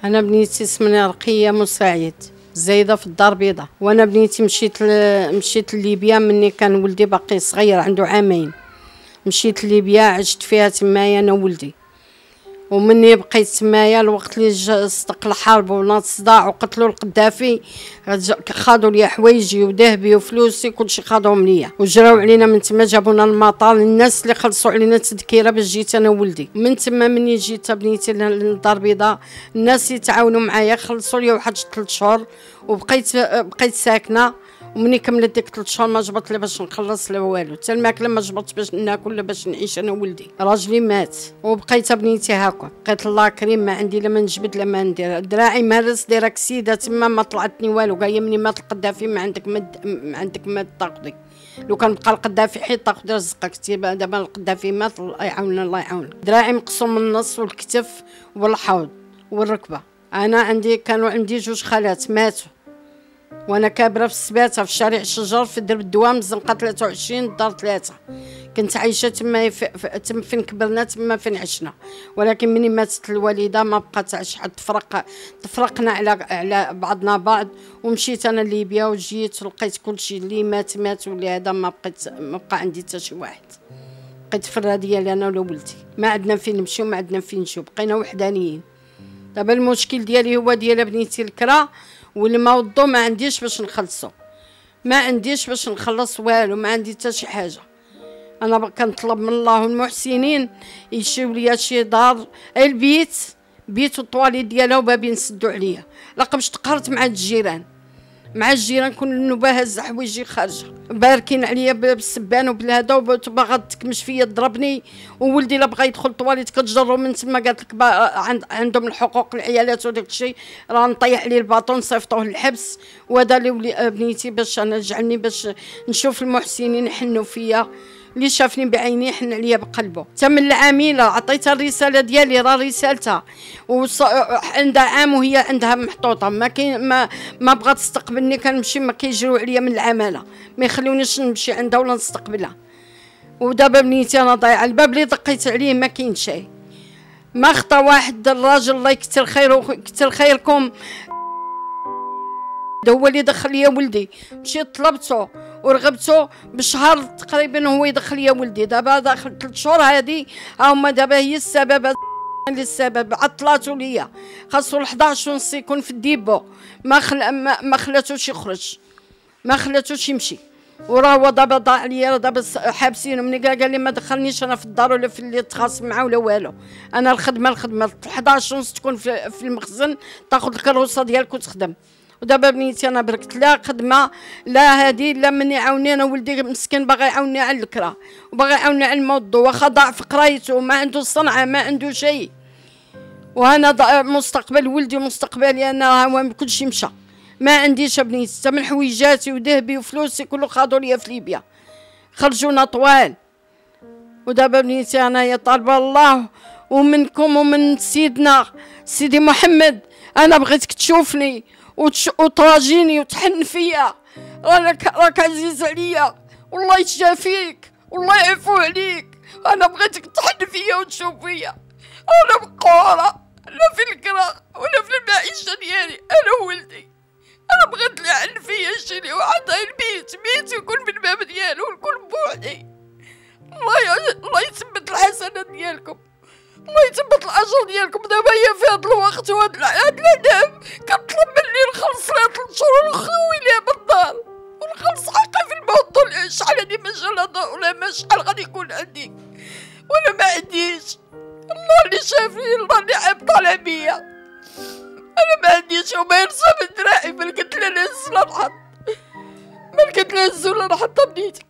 انا بنيتي اسمني رقيه مساعد زايده في الدار البيضاء. وانا بنيتي مشيت لليبيا مني كان ولدي باقي صغير عنده عامين. مشيت لليبيا عشت فيها تمايا انا وولدي، ومني بقيت تمايا الوقت اللي صدق الحرب وناض الصداع وقتلوا القذافي خاضوا لي حوايجي وذهبي وفلوسي كلشي خاضوهم ليا، وجراو علينا من تما جابونا المطار. الناس اللي خلصوا علينا تذكيره باش جيت انا وولدي. من تما مني جيت بنيتي للدار البيضاء الناس يتعاونوا معايا خلصوا لي واحد 3 شهور وبقيت ساكنه. ومني كملت ديك 3 شهور ما جبرت لا باش نخلص لا والو، حتى الماكله ما جبرت باش ناكل لا باش نعيش انا وولدي. راجلي مات وبقيت بنيتي هكا، بقيت الله كريم ما عندي لا ما نجبد لا ما ندير. دراعي مارس دايره كسيده تما ما طلعتني والو، قايه مني مات القذافي ما عندك ما تاخذي. لو كان بقى القذافي حيت تاخذ رزقك. دابا القذافي مات الله يعاوننا الله يعاونك. دراعي مقسوم من النص والكتف والحوض والركبه. انا كانوا عندي 2 خالات ماتوا وانا كابره في السباته في شارع الشجر في درب الدوام الزنقه 23 الدار 3. كنت عايشه تما فين كبرنا تما فين عشنا. ولكن مني ماتت الوالده ما بقات تعيش حد، تفرقنا على بعضنا بعض. ومشيت انا لليبيا وجيت ولقيت كلشي اللي مات واللي هذا ما بقى عندي حتى شي واحد. بقيت في الراديه انا ولا ولدي، ما عندنا فين نمشيو ما عندنا فين نجيو، بقينا وحدانيين. دابا المشكل ديالي هو ديال بنيتي الكرا والموضوع ما عنديش باش نخلصو، ما عنديش باش نخلص والو، ما عندي حتى شي حاجه. انا كنطلب من الله والمحسنين يشيو ليا شي دار، البيت والطواليت ديالها وبابي نسدوا عليا. لقبش تقهرت مع الجيران كل النوبه هز حوايجي خارجه باركين عليا بالسبان وبالهذا، وباغا تكمش فيا ضربني. وولدي لا بغى يدخل طواليت كتجرو من تما، قالت لك عندهم الحقوق العيالات وداك الشيء، راه نطيح عليه الباطون صيفطوه للحبس. وهذا اللي بنيتي باش انا جعلني باش نشوف المحسنين يحنوا فيا. اللي شافني بعيني يحن عليا بقلبه. حتى من العامله عطيتها الرساله ديالي، راه رسالتها عندها عام وهي عندها محطوطه. ما بغات تستقبلني، كنمشي ما كيجروا عليا من العماله ما يخلونيش نمشي عندها ولا نستقبلها. ودابا بنيتي انا ضايعه، الباب اللي دقيت عليه ما كاين شيء، ما خطا واحد. الراجل الله يكثر خيره ويكثر خيركم هو اللي دخل ليا ولدي. مشيت طلبته ورغبته بشهر تقريبا هو يدخل ليا ولدي. دابا داخل 3 شهور هذه هما دابا هي السبب عطلاتو ليا. خاصو 11 ونص يكون في الديبو، ما خلاتوش يخرج، ما خلاتوش يمشي. وراه هو دابا ضاع عليا، دابا حابسينه. مني قال لي ما دخلنيش انا في الدار ولا في اللي تخاصم معاه ولا والو. انا الخدمه 11 ونص تكون في المخزن، تاخذ الكروسه ديالك وتخدم. ودابا بنيتي انا بركت لا خدمه لا هادي لا مني عاوني. انا ولدي مسكين باغي يعاوني على الكرا وباغي يعاوني على الموضوع، واخا ضاع في قرايته ما عنده صنعه ما عنده شيء. وانا مستقبل ولدي ومستقبلي انا هو كلشي مشى، ما عنديش بنيتي حتى من حويجاتي وذهبي وفلوسي كله خاضوا ليا في ليبيا، خرجونا طوال. ودابا بنيتي انايا طالبه الله ومنكم ومن سيدنا سيدي محمد، انا بغيتك تشوفني وتراجيني وتحن فيا. راك عزيز عليا والله يشافيك والله يعفو عليك. انا بغيتك تحن فيا وتشوف فيا. انا مقهوره لا في الكرا ولا في المعيشه ديالي انا وولدي. انا بغيت لعن فيا شي واحد البيت يكون بالباب ديالو ونكون بوحدي. الله يثبت الحسنات ديالكم، الله يثبت الاجر ديالكم. دابا هي في هذا الوقت وهذا العذاب كنطلب مني نخلص لها 3 شهور ونخوي ليها بالدار ونخلص حقي في الموضوع. شحال هادي ما جا لا ضوء ولا ما شحال غادي يكون عندي وانا ما عنديش. الله اللي شافني، الله اللي عيب طالع بيا. انا ما عنديش وما يرسى من دراعي، ما لقيت لا نهز ولا نحط، ما لقيت لا نهز ولا نحط بنيتي.